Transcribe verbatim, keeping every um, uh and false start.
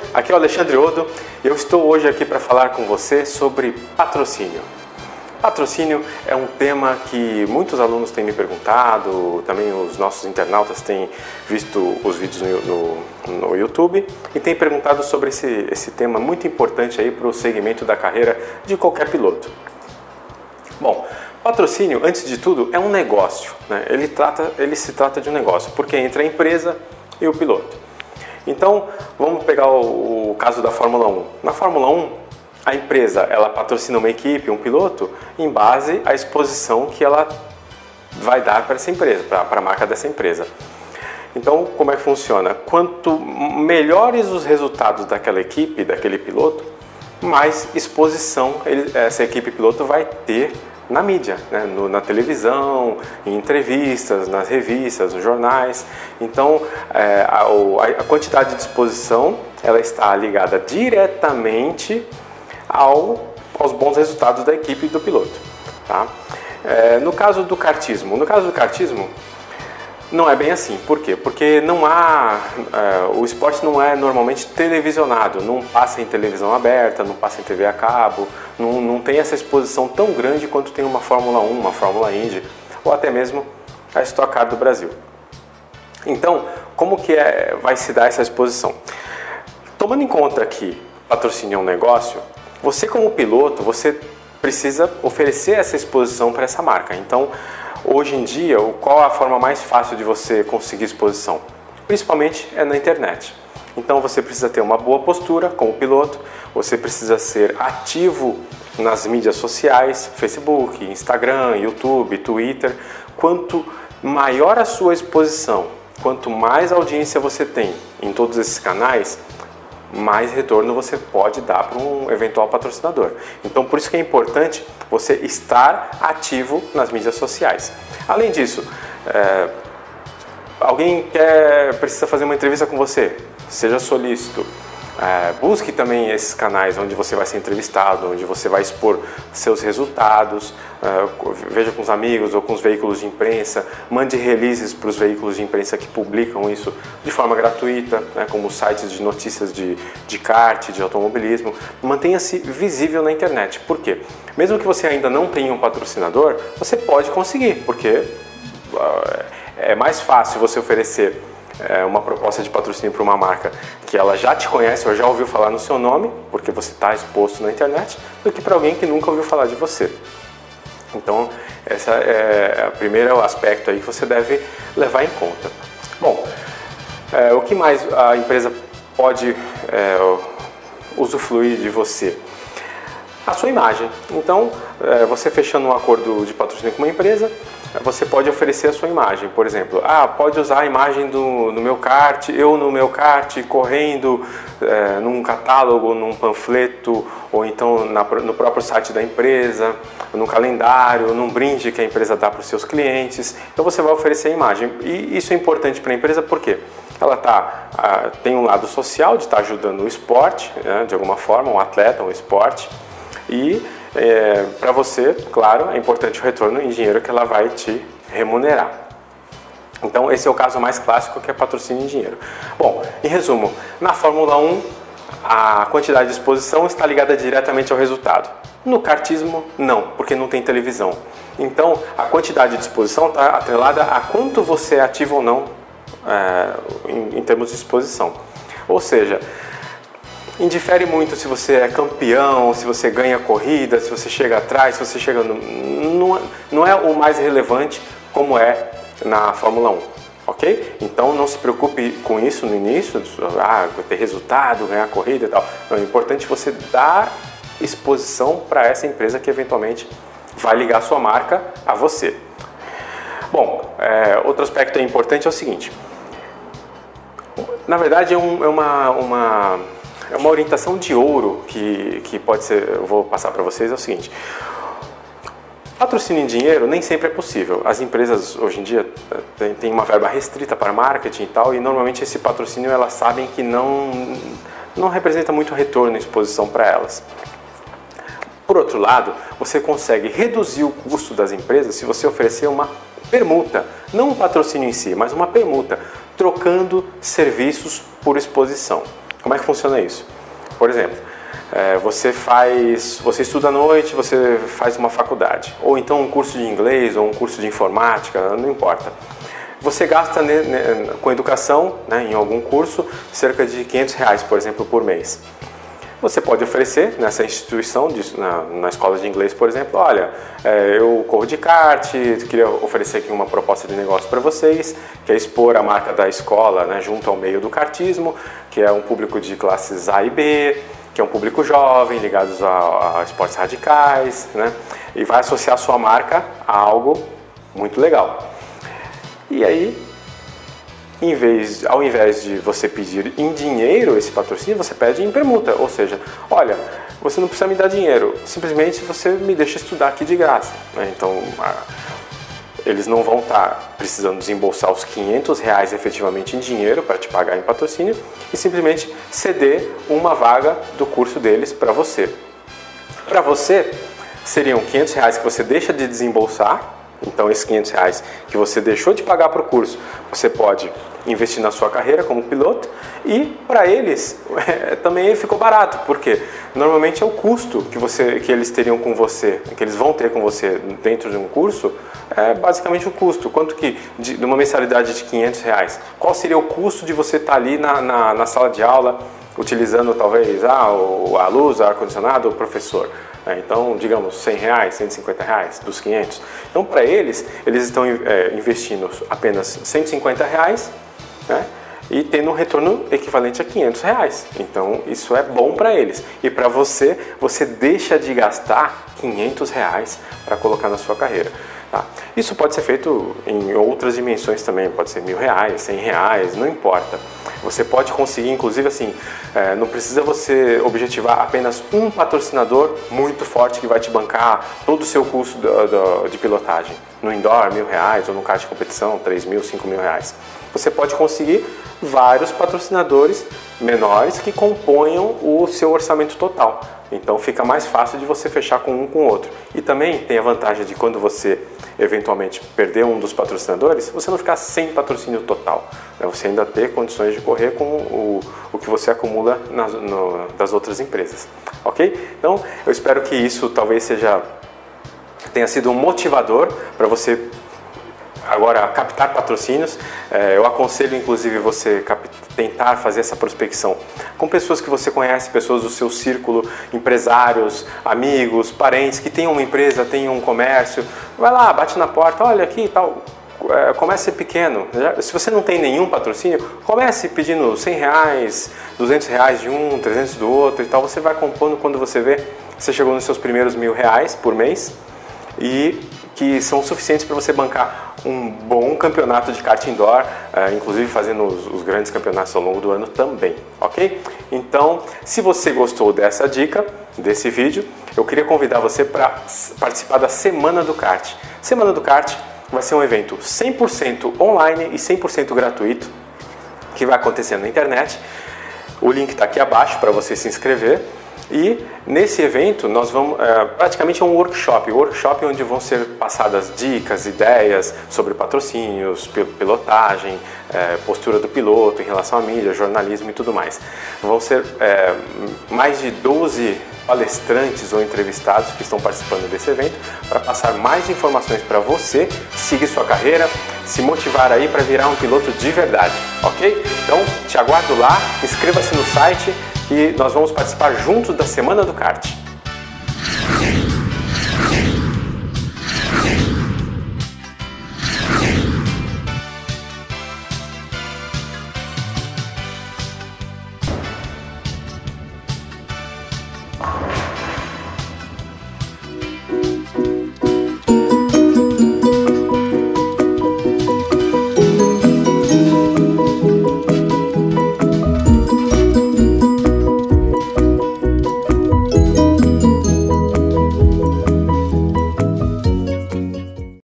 Aqui é o Alexandre Odo e eu estou hoje aqui para falar com você sobre patrocínio. Patrocínio é um tema que muitos alunos têm me perguntado, também os nossos internautas têm visto os vídeos no, no, no YouTube e têm perguntado sobre esse, esse tema muito importante aí para o segmento da carreira de qualquer piloto. Bom, patrocínio, antes de tudo, é um negócio, né? Ele, trata, ele se trata de um negócio, porque entra a empresa e o piloto. Então, vamos pegar o, o caso da Fórmula um. Na Fórmula um, a empresa ela patrocina uma equipe, um piloto, em base à exposição que ela vai dar para essa empresa, para a marca dessa empresa. Então, como é que funciona? Quanto melhores os resultados daquela equipe, daquele piloto, mais exposição ele, essa equipe piloto vai ter na mídia, né? no, na televisão, em entrevistas, nas revistas, nos jornais. Então, é, a, a quantidade de exposição ela está ligada diretamente ao, aos bons resultados da equipe e do piloto. Tá? É, no caso do kartismo, no caso do kartismo, não é bem assim. Por quê? Porque não há, é, o esporte não é normalmente televisionado, não passa em televisão aberta, não passa em T V a cabo, não, não tem essa exposição tão grande quanto tem uma Fórmula um, uma Fórmula Indy, ou até mesmo a Stock Car do Brasil. Então, como que é, vai se dar essa exposição? Tomando em conta que patrocínio é um negócio, você como piloto, você precisa oferecer essa exposição para essa marca. Então, hoje em dia, qual a forma mais fácil de você conseguir exposição? Principalmente é na internet. Então você precisa ter uma boa postura como piloto, você precisa ser ativo nas mídias sociais, Facebook, Instagram, YouTube, Twitter. Quanto maior a sua exposição, quanto mais audiência você tem em todos esses canais, mais retorno você pode dar para um eventual patrocinador. Então, por isso que é importante você estar ativo nas mídias sociais. Além disso, é, alguém quer, precisa fazer uma entrevista com você, seja solícito. É, busque também esses canais onde você vai ser entrevistado, onde você vai expor seus resultados, é, veja com os amigos ou com os veículos de imprensa, mande releases para os veículos de imprensa que publicam isso de forma gratuita, né, como sites de notícias de, de kart, de automobilismo. Mantenha-se visível na internet. Por quê? Mesmo que você ainda não tenha um patrocinador, você pode conseguir, porque é mais fácil você oferecer É uma proposta de patrocínio para uma marca que ela já te conhece ou já ouviu falar no seu nome, porque você está exposto na internet, do que para alguém que nunca ouviu falar de você. Então, esse é o primeiro aspecto aí que você deve levar em conta. Bom, é, o que mais a empresa pode é, usufruir de você? A sua imagem. Então, é, você fechando um acordo de patrocínio com uma empresa, você pode oferecer a sua imagem. Por exemplo, ah, pode usar a imagem do, do meu kart, eu no meu kart, correndo é, num catálogo, num panfleto, ou então na, no próprio site da empresa, num calendário, num brinde que a empresa dá para os seus clientes. Então você vai oferecer a imagem. E isso é importante para a empresa porque ela tá, ah, tem um lado social de estar tá ajudando o esporte, né, de alguma forma, um atleta, um esporte. E é, para você, claro, é importante o retorno em dinheiro que ela vai te remunerar. Então esse é o caso mais clássico, que é patrocínio em dinheiro. Bom, em resumo, na Fórmula um a quantidade de exposição está ligada diretamente ao resultado. No kartismo não, porque não tem televisão. Então a quantidade de exposição está atrelada a quanto você é ativo ou não é, em, em termos de exposição. Ou seja, indifere muito se você é campeão, se você ganha corrida, se você chega atrás, se você chega no... Não, não é o mais relevante como é na Fórmula um, ok? Então não se preocupe com isso no início, ah, ter resultado, ganhar corrida e tal. Não, é importante você dar exposição para essa empresa que eventualmente vai ligar sua marca a você. Bom, é, outro aspecto importante é o seguinte. Na verdade é, um, é uma... uma É uma orientação de ouro que, que pode ser, eu vou passar para vocês, é o seguinte. Patrocínio em dinheiro nem sempre é possível. As empresas hoje em dia têm tem uma verba restrita para marketing e tal, e normalmente esse patrocínio elas sabem que não, não representa muito retorno e exposição para elas. Por outro lado, você consegue reduzir o custo das empresas se você oferecer uma permuta, não um patrocínio em si, mas uma permuta, trocando serviços por exposição. Como é que funciona isso? Por exemplo, é, você faz, você estuda à noite, você faz uma faculdade, ou então um curso de inglês, ou um curso de informática, não importa. Você gasta ne, ne, com educação, né, em algum curso, cerca de quinhentos reais, por exemplo, por mês. Você pode oferecer nessa instituição, de, na, na escola de inglês, por exemplo, olha, é, eu corro de kart, queria oferecer aqui uma proposta de negócio para vocês, que é expor a marca da escola, né, junto ao meio do kartismo, que é um público de classes A e B, que é um público jovem, ligados a, a esportes radicais, né, e vai associar a sua marca a algo muito legal. E aí, Em vez, ao invés de você pedir em dinheiro esse patrocínio, você pede em permuta, ou seja, olha, você não precisa me dar dinheiro, simplesmente você me deixa estudar aqui de graça, né? Então, eles não vão estar precisando desembolsar os quinhentos reais efetivamente em dinheiro para te pagar em patrocínio e simplesmente ceder uma vaga do curso deles para você. Para você, seriam quinhentos reais que você deixa de desembolsar. Então, esses quinhentos reais que você deixou de pagar para o curso, você pode investir na sua carreira como piloto e, para eles, é, também ficou barato, porque normalmente é o custo que, você, que eles teriam com você, que eles vão ter com você dentro de um curso, é basicamente o custo. Quanto que, de, de uma mensalidade de quinhentos reais, qual seria o custo de você estar ali na, na, na sala de aula, utilizando talvez ah, o, a luz, o ar-condicionado, o professor? Então, digamos, cem reais, cento e cinquenta reais dos quinhentos. Então, para eles, eles estão é, investindo apenas cento e cinquenta reais, né, e tendo um retorno equivalente a quinhentos reais. Então, isso é bom para eles. E para você, você deixa de gastar quinhentos reais para colocar na sua carreira. Tá? Isso pode ser feito em outras dimensões também, pode ser mil reais, cem reais, não importa. Você pode conseguir, inclusive assim, é, não precisa você objetivar apenas um patrocinador muito forte que vai te bancar todo o seu custo do, do, de pilotagem. No indoor, mil reais, ou no kart de competição, três mil, cinco mil reais. Você pode conseguir vários patrocinadores menores que componham o seu orçamento total. Então fica mais fácil de você fechar com um com o outro. E também tem a vantagem de quando você eventualmente perder um dos patrocinadores, você não ficar sem patrocínio total, né? Você ainda ter condições de correr com o, o que você acumula nas, no, das outras empresas. Ok? Então eu espero que isso talvez seja, tenha sido um motivador para você agora captar patrocínios. É, eu aconselho inclusive você cap- tentar fazer essa prospecção com pessoas que você conhece, pessoas do seu círculo, empresários, amigos, parentes que tenham uma empresa, tenham um comércio. Vai lá, bate na porta, olha aqui e tal. É, comece pequeno. Se você não tem nenhum patrocínio, comece pedindo cem reais, duzentos reais de um, trezentos do outro e tal. Você vai compondo, quando você vê, você chegou nos seus primeiros mil reais por mês, e que são suficientes para você bancar um bom campeonato de kart indoor, uh, inclusive fazendo os, os grandes campeonatos ao longo do ano também, ok? Então, se você gostou dessa dica, desse vídeo, eu queria convidar você para participar da Semana do Kart. Semana do Kart vai ser um evento cem por cento online e cem por cento gratuito, que vai acontecer na internet. O link está aqui abaixo para você se inscrever. E nesse evento nós vamos, é, praticamente é um workshop, um workshop onde vão ser passadas dicas, ideias sobre patrocínios, pilotagem, é, postura do piloto em relação à mídia, jornalismo e tudo mais. Vão ser é, mais de doze palestrantes ou entrevistados que estão participando desse evento para passar mais informações para você seguir sua carreira, se motivar aí para virar um piloto de verdade, ok? Então te aguardo lá, inscreva-se no site e nós vamos participar juntos da Semana do Kart.